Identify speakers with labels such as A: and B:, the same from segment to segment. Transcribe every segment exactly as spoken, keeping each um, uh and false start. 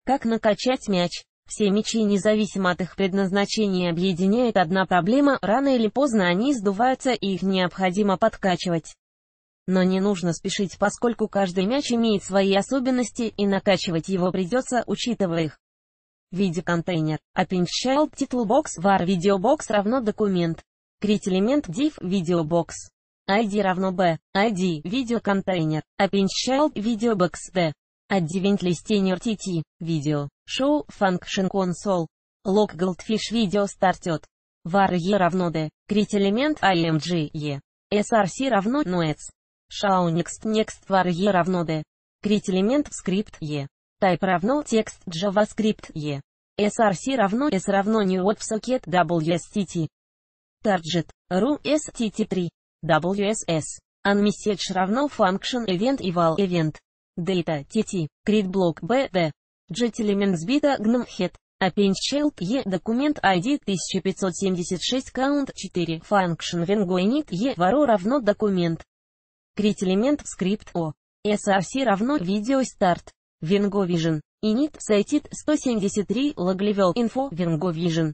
A: Как накачать мяч? Все мячи, независимо от их предназначения, объединяет одна проблема: рано или поздно они сдуваются и их необходимо подкачивать. Но не нужно спешить, поскольку каждый мяч имеет свои особенности, и накачивать его придется, учитывая их. Видеоконтейнер. Append Child Title Box var VideoBox равно документ. Create элемент div VideoBox. ай ди равно b. ай ди видеоконтейнер. Append Child VideoBox d. Advent Listener tt. Video. Show Function Console. Log Goldfish Video Started. var e равно d. Create элемент img e. src равно noets. Show Next Next var e равно d. Create элемент скрипт e. Type равно текст JavaScript e. src равно s равно new WebSocket wstt. Target. ru S T T три. W S S. Unmessage равно function event eval event. Data tt. Create block b d. Get element sbita gnome head. Append child e. Документ ай ди тысяча пятьсот семьдесят шесть count четыре. Function vengo init e. Varo равно документ. Create элемент скрипт o. src равно video start. Vengo vision. Init cited сто семьдесят три. Log level info Vengo vision.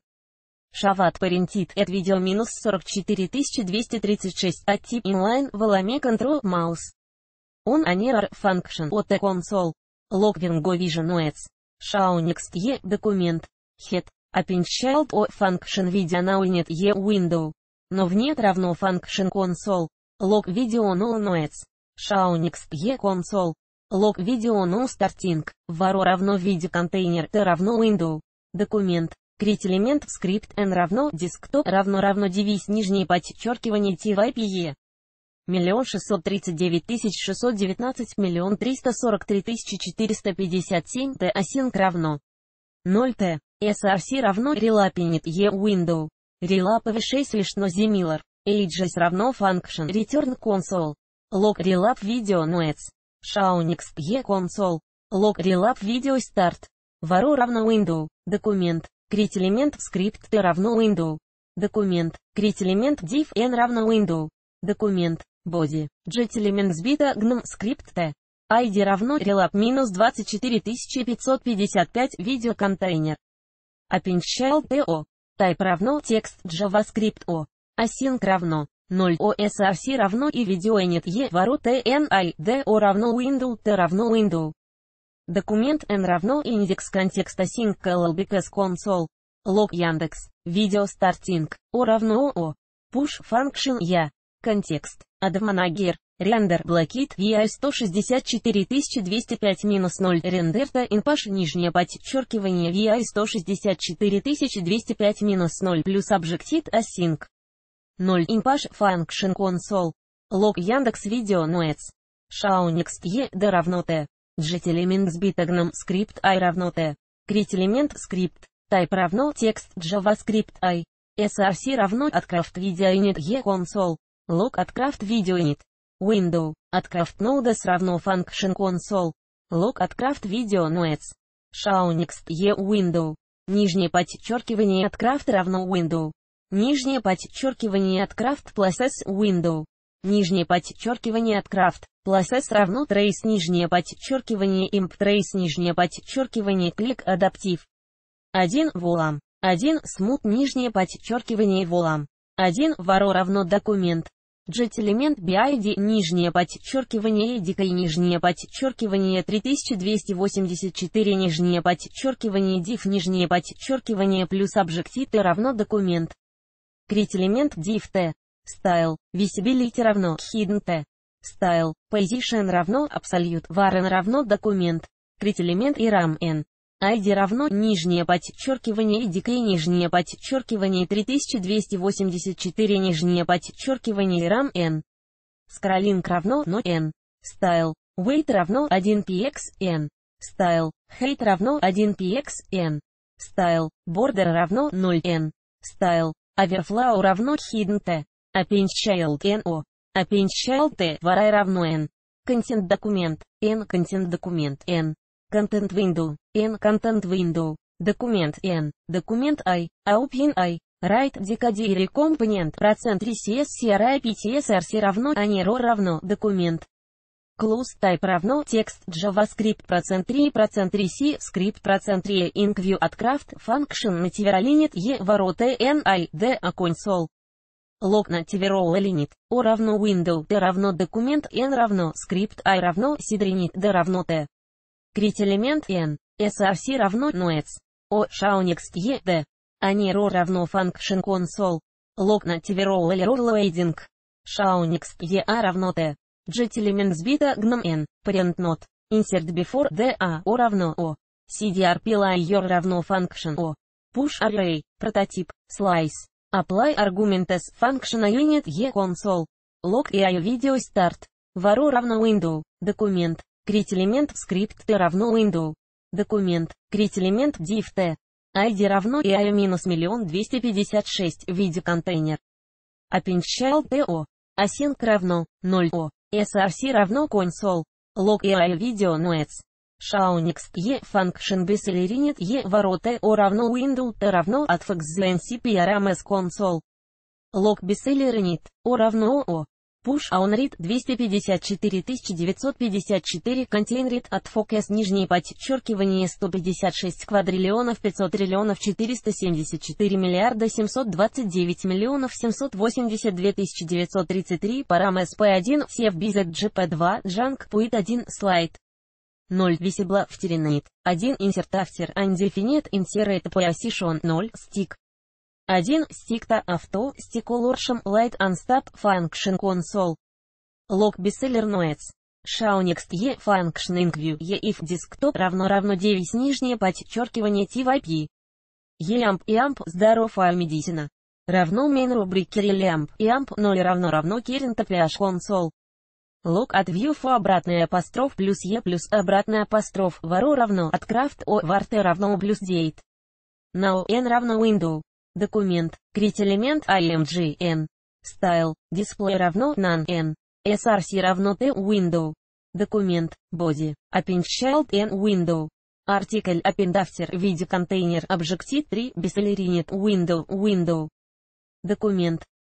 A: Шават парентит at видео минус сорок четыре тысячи двести тридцать шесть от тип inline воламе control mouse. On anero function от console. Log Vengo vision noets. Show next e документ. Head. Append child o function video now init e window. Но в нет равно function console. Log video no noets. Show next e console. Log video no starting. Varo равно видеоконтейнер t равно window. Документ. Create элемент скрипт n равно desktop равно равно девиз нижнее подчеркивание type. Миллион шестьсот тридцать девять тысяч шестьсот девятнадцать, миллион триста сорок три тысячи четыреста пятьдесят семь, t async равно ноль t. src равно relapinit e window. Relap шесть лишь но similar. Ages равно function return console. Log relap video noets. Show next e console. Log relap video start. Varo равно window. Документ. Create элемент скрипт t равно window. Документ. Create элемент div n равно window. Документ. Body. Get элемент сбита gnome скрипт t. ай ди равно relap минус двадцать четыре тысячи пятьсот пятьдесят пять. Видеоконтейнер. Append child to. Type равно текст JavaScript o. Async равно ноль. O src равно и video init e. Varo tni d o равно window t равно window. Документ n равно индекс контекст async llbks console. Log Яндекс. Video starting. O равно o. Push function я. Контекст. Admanager. Render блокит ви ай сто шестьдесят четыре тысячи двести пять минус ноль. Рендерта инпаш нижнее подчеркивание ви ай сто шестьдесят четыре тысячи двести пять минус ноль плюс объектит async. ноль. Инпаш function console. Log Яндекс видео noets. Show next e d равно t. Get элемент сбита gnome скрипт i равно t. Create элемент скрипт. Type равно текст JavaScript i. src равно atcraft video init e console. Log atcraft video init. Window. Atcraft nodes равно function console. Log atcraft video noets. Show next e window. Нижнее подчеркивание atcraft равно window. Нижнее подчеркивание atcraft plus s window. Нижнее подчеркивание atcraft plus s равно trace нижнее подчеркивание imp trace нижнее подчеркивание click adaptive. один volam. один smooth нижнее подчеркивание volam. один varo равно документ. Get элемент bid нижнее подчеркивание edk нижнее подчеркивание три тысячи двести восемьдесят четыре нижнее подчеркивание div нижнее подчеркивание плюс объектит t равно документ. Create элемент div t. Style. Visibility равно hidden t. Style. Position равно absolute var n равно документ. Create элемент iram n. ай ди равно нижнее подчеркивание edk нижнее подчеркивание три тысячи двести восемьдесят четыре нижнее подчеркивание iram n. Scrolling равно no n. Style. Weight равно один px n. Style. Height равно один px n. Style. Border равно ноль n. Style. Overflow равно hidden t. Append child no. Append child t var равно n. Content документ n. Content документ n. Content window n. Content window. Документ n. Документ i. Open i. Write decodere компонент процент ресс cri ptsrc равно anero равно документ. Clause type равно текст JavaScript процент три процент три C script процент три IncView от craft function нативерлинит E ворота N I D а console. Log нативерлинит O равно window T равно документ N равно script I равно seedrinit D равно T. Крит элемент N. src равно noets. O shownext E D. Aniro равно function console. Log нативерлинит shownext E A равно T. Get elements beta gnome N. Parent not. Insert before D A O равно O. cdrp layer равно function O. Push array. Прототип. Slice. Apply arguments function unit E console. Log и I video start. Varo равно window. Документ. Крит элемент script T равно window. Документ. Крит элемент div T. I D равно и I минус миллион двести пятьдесят шесть в виде контейнер. Append child T O. Async равно ноль O. src равно console. Log и I video noets. Shownext E function bacillerinit E ворота O равно window T равно atfx ncprms console. Log bacillerinit O равно O. Push onRead двести пятьдесят четыре тысячи девятьсот пятьдесят четыре containRead atfx нижнее подчеркивание сто пятьдесят шесть квадриллионов пятьсот триллионов четыреста семьдесят четыре миллиарда семьсот двадцать девять миллионов семьсот восемьдесят две тысячи девятьсот тридцать три парам эс пи один cfbzgp два junk puit один слайд. ноль visible втеринает. один insert after undefined insert position ноль stick. один stick авто stick light unstop function console. Log bestseller noets. Shownext E function incview E if desktop равно равно девять нижнее подчеркивание typ. Elamp и amp здоровая медицина. Равно main рубрики relamp и amp ноль равно равно current page console. Log от view for обратный апостроф плюс E плюс обратный апостроф варо равно от craft O var T равно плюс date. Now N равно window. Документ. Крит элемент img N. Style. Display равно none N. src равно T window. Документ. Body. Append child N window. Article append after в виде контейнер Objective три bacillerinit window window. Документ.